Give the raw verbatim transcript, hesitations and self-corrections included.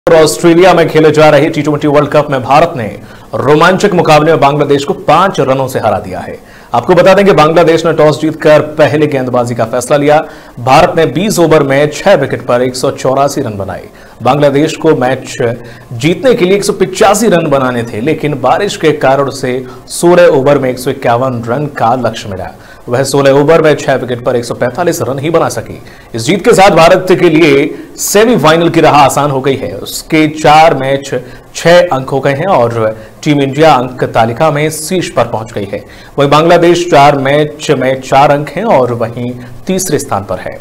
और ऑस्ट्रेलिया में खेले जा रहे टी ट्वेंटी वर्ल्ड कप में भारत ने रोमांचक मुकाबले में बांग्लादेश को पांच रनों से हरा दिया है। आपको बता दें कि बांग्लादेश ने टॉस जीतकर पहले गेंदबाजी का फैसला लिया। भारत ने बीस ओवर में छह विकेट पर एक सौ चौरासी रन बनाए। बांग्लादेश को मैच जीतने के लिए एक सौ पिचासी रन बनाने थे, लेकिन बारिश के कारण से सोलह ओवर में एक सौ इक्यावन रन का लक्ष्य मिला। वह सोलह ओवर में छह विकेट पर एक सौ पैंतालीस रन ही बना सकी। इस जीत के साथ भारत के लिए सेमीफाइनल की राह आसान हो गई है। उसके चार मैच छह अंक हो गए हैं और टीम इंडिया अंक तालिका में शीर्ष पर पहुंच गई है। वहीं बांग्लादेश चार मैच में चार अंक हैं और वहीं तीसरे स्थान पर है।